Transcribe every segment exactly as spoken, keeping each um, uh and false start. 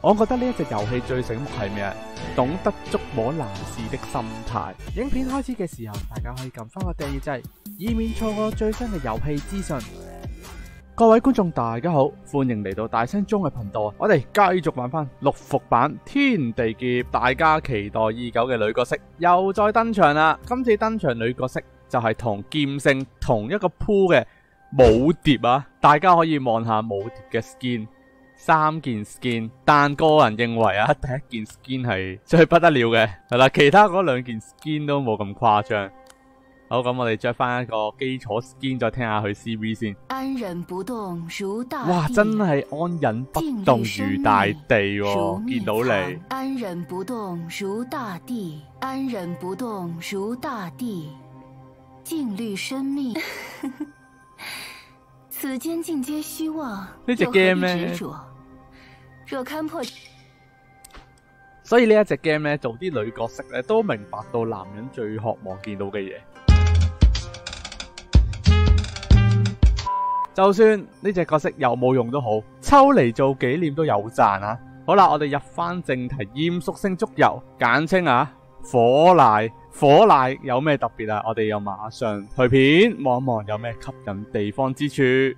我覺得呢一隻遊戲最醒目係咩啊？懂得捉摸難事的心態。影片開始嘅時候，大家可以撳翻個訂閱掣，以免錯過最新嘅遊戲資訊。各位觀眾大家好，歡迎嚟到大聲綜藝頻道啊！我哋繼續玩翻六伏版天地劫，大家期待已久嘅女角色又再登場啦！今次登場女角色就係同劍聖同一個鋪嘅舞蝶啊！大家可以望下舞蝶嘅 skin， 三件 skin， 但個人認為啊，第一件 skin 係最不得了嘅，係啦，其他嗰兩件 skin 都冇咁誇張。好，咁我哋着翻一個基礎 skin， 再聽下佢 C V 先。 安忍不動如大地， 哇，真係安忍不動如大地喎！見到你， 安忍不動如大地，安忍不動如大地，靜慮生命。此間盡皆虛妄， 呢隻 game 咧， 若勘破。 所以呢一隻 game 咧，做啲女角色咧，都明白到男人最渴望見到嘅嘢。就算呢隻角色有冇用都好，抽嚟做紀念都有賺啊！好啦，我哋入翻正題，厭屬性足油，簡稱啊火賴。火賴有咩特別啊？我哋又馬上去片望一望有咩吸引地方之處。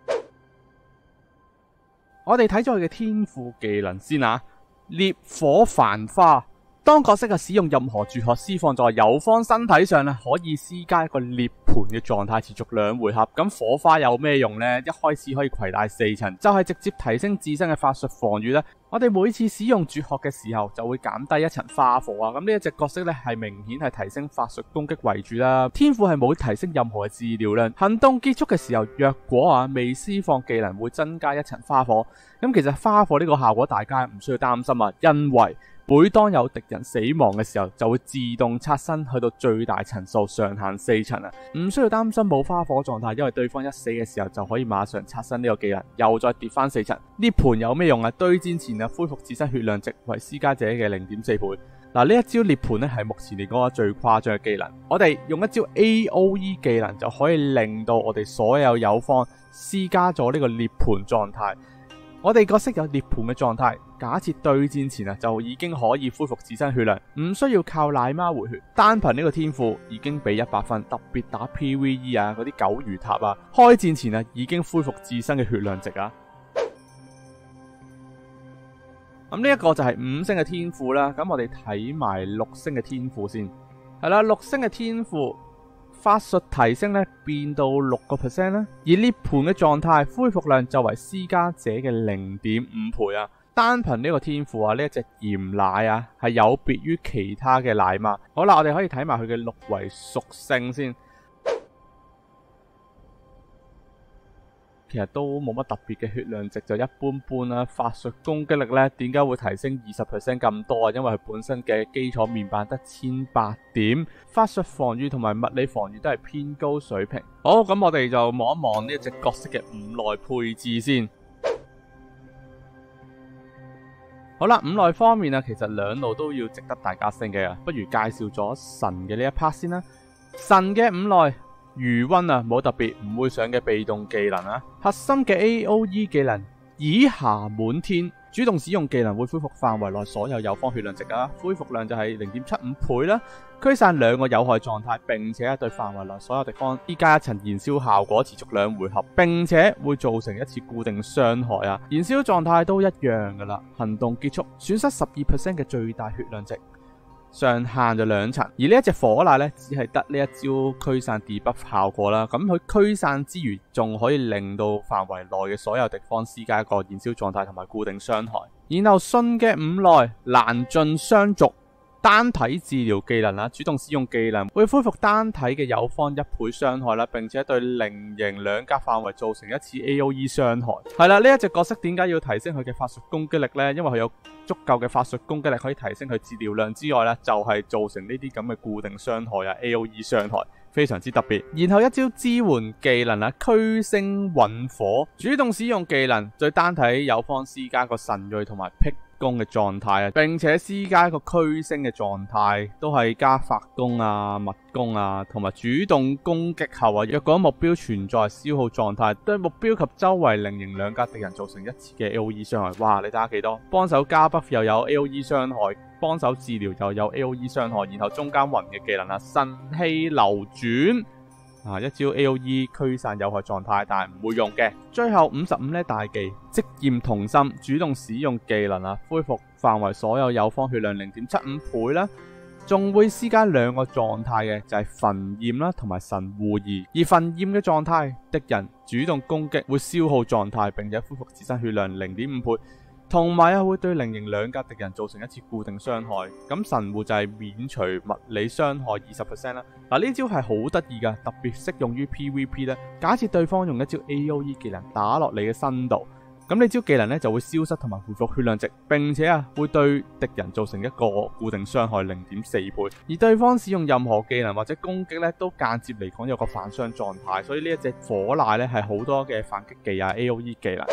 我哋睇咗佢嘅天賦技能先啊，烈火繁花。當角色嘅使用任何絕學施放在友方身體上咧，可以施加一個涅槃嘅狀態，持續兩回合。咁火花有咩用呢？一開始可以攜帶四層，就係、是、直接提升自身嘅法術防禦啦。我哋每次使用絕學嘅時候，就會減低一層花火啊。咁呢一隻角色咧，係明顯係提升法術攻擊為主啦。天賦係冇提升任何嘅治療量。行動結束嘅時候，若果啊未施放技能，會增加一層花火。咁其實花火呢個效果大家唔需要擔心啊，因為每當有敵人死亡嘅時候，就會自動刷新去到最大層數，上限四層啊，唔需要擔心冇花火狀態，因為對方一死嘅時候就可以馬上刷新呢個技能，又再跌翻四層。呢盤有咩用啊？對戰前啊，恢復自身血量值為施加者嘅 零點四倍。嗱，呢一招涅槃咧係目前嚟講最誇張嘅技能。我哋用一招 A O E 技能就可以令到我哋所有友方施加咗呢個涅槃狀態。我哋角色有涅槃嘅狀態，假設對戰前啊就已經可以恢復自身血量，唔需要靠奶媽回血，單憑呢個天賦已經俾一百分。特別打 P V E 啊，嗰啲九魚塔啊，開戰前啊已經恢復自身嘅血量值啊。咁呢一個就係五星嘅天賦啦。咁我哋睇埋六星嘅天賦先，係啦，六星嘅天賦。法術提升咧變到六個 percent 啦，而涅槃嘅狀態恢復量就為施加者嘅零點五倍啊！單憑呢個天賦啊，呢一隻鹽奶啊係有別於其他嘅奶媽。好啦，我哋可以睇埋佢嘅六維屬性先。其實都冇乜特別嘅血量值，就一般般啦。法術攻擊力呢點解會提升二十 percent 咁多啊？因為佢本身嘅基礎面板得千八點，法術防禦同埋物理防禦都係偏高水平。好，咁我哋就望一望呢一隻角色嘅五內配置先。好啦，五內方面啊，其實兩路都要值得大家升嘅，不如介紹咗神嘅呢一 part 先啦。神嘅五內。餘溫啊，冇特別唔會上嘅被動技能啊。核心嘅 A O E 技能以下滿天，主動使用技能會恢復範圍內所有友方血量值啊，恢復量就係零點七五倍啦。驅散兩個有害狀態，並且對範圍內所有敵方依加一層燃燒效果，持續兩回合，並且會造成一次固定傷害啊。燃燒狀態都一樣噶啦。行動結束，損失十二 percent 嘅最大血量值。上限就兩層，而呢一隻火賴咧，只係得呢一招驅散 debuff 效果啦。咁佢驅散之餘，仲可以令到範圍內嘅所有敵方施加一個燃燒狀態同埋固定傷害。然後信嘅五內難盡相續。單體治療技能啦，主動使用技能會恢復單體嘅友方一倍傷害啦，並且對菱形兩格範圍造成一次 A O E 傷害。係啦，呢一隻角色點解要提升佢嘅法術攻擊力呢？因為佢有足夠嘅法術攻擊力可以提升佢治療量之外呢，就係、是、造成呢啲咁嘅固定傷害啊 A O E 傷害。非常之特別。然後一招支援技能啊，驅星韞火，主動使用技能對單體友方施加個神銳同埋辟攻嘅狀態啊，並且施加一個驅星嘅狀態，都係加發攻啊、物攻啊，同埋主動攻擊後啊，若果目標存在消耗狀態，對目標及周圍菱形兩格敵人造成一次嘅 A O E 傷害。哇！你睇下幾多？幫手加 buff 又有 A O E 傷害，幫手治療又有 A O E 傷害，然後中間暈嘅技能啊，神氣流轉。啊！一招 A O E 驅散有害狀態，但係唔會用嘅。最後五十五呢大技即焰童心，主動使用技能啊，恢復範圍所有友方血量 零點七五倍啦，仲會施加兩個狀態嘅，就係焚焰啦同埋神護儀。而焚焰嘅狀態，敵人主動攻擊會消耗狀態，並且恢復自身血量 零點五倍。同埋啊，會對菱形兩格敵人造成一次固定傷害。咁神護就係免除物理傷害 百分之二十 啦。嗱，呢招係好得意噶，特別適用於 P V P 咧。假設對方用一招 A O E 技能打落你嘅身度，咁呢招技能咧就會消失同埋回復血量值，並且啊會對敵人造成一個固定傷害 零點四倍。而對方使用任何技能或者攻擊咧，都間接嚟講有個反傷狀態。所以呢一隻火賴咧係好多嘅反擊技啊 A O E 技能。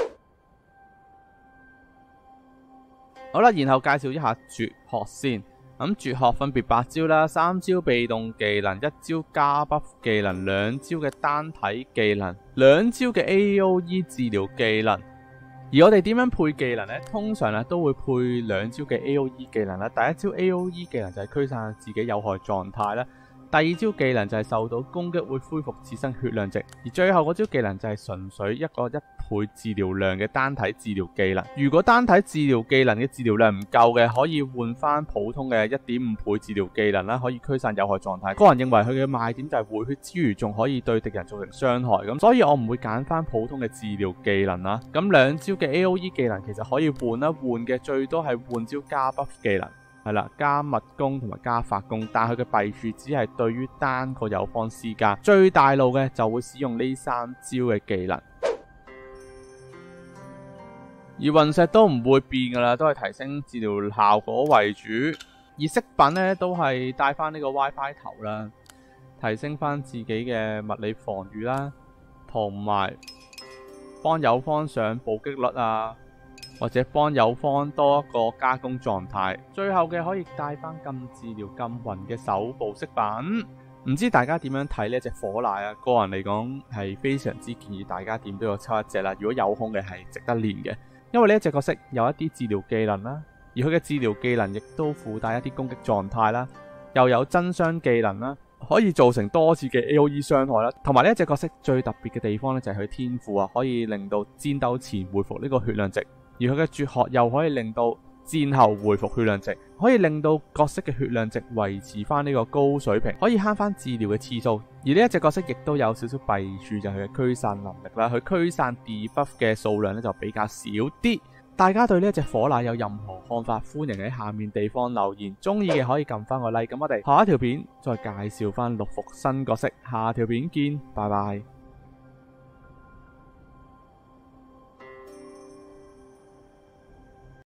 好啦，然後介紹一下絕學先。咁絕學分別八招啦，三招被動技能，一招加 buff 技能，兩招嘅單體技能，兩招嘅 A O E 治療技能。而我哋點樣配技能呢？通常咧都會配兩招嘅 A O E 技能啦。第一招 A O E 技能就係驅散自己有害狀態啦。第二招技能就係受到攻擊會恢復自身血量值，而最後嗰招技能就係純粹一個一倍治療量嘅單體治療技能。如果單體治療技能嘅治療量唔夠嘅，可以換翻普通嘅一點五倍治療技能啦，可以驅散有害狀態。個人認為佢嘅賣點就係回血之餘仲可以對敵人造成傷害，咁所以我唔會揀翻普通嘅治療技能啦。咁兩招嘅 A O E 技能其實可以換一換嘅，最多係換招加 buff 技能。係啦，加物攻同埋加發攻，但係佢嘅弊處只係對於單個友方施加，最大路嘅就會使用呢三招嘅技能。而雲石都唔會變噶啦，都係提升治療效果為主。而飾品咧都係帶翻呢個 WiFi 頭啦，提升翻自己嘅物理防禦啦，同埋幫友方上暴擊率啊，或者幫友方多一個加工狀態，最後嘅可以帶翻禁治療禁暈嘅手部飾品。唔知大家點樣睇呢一隻火賴啊？個人嚟講係非常之建議大家點都要抽一隻啦。如果有空嘅係值得練嘅，因為呢一隻角色有一啲治療技能啦，而佢嘅治療技能亦都附帶一啲攻擊狀態啦，又有增傷技能啦，可以造成多次嘅 A O E 傷害啦。同埋呢一隻角色最特別嘅地方咧就係佢天賦啊，可以令到戰鬥前回復呢個血量值。而佢嘅絕學又可以令到戰後回復血量值，可以令到角色嘅血量值維持翻呢個高水平，可以慳翻治療嘅次數。而呢一隻角色亦都有少少弊處，就係佢嘅驅散能力啦。佢驅散 debuff 嘅數量咧就比較少啲。大家對呢一隻火賴有任何看法，歡迎喺下面地方留言。中意嘅可以撳翻個 like。咁我哋下一條片再介紹翻六伏新角色，下條片見，拜拜。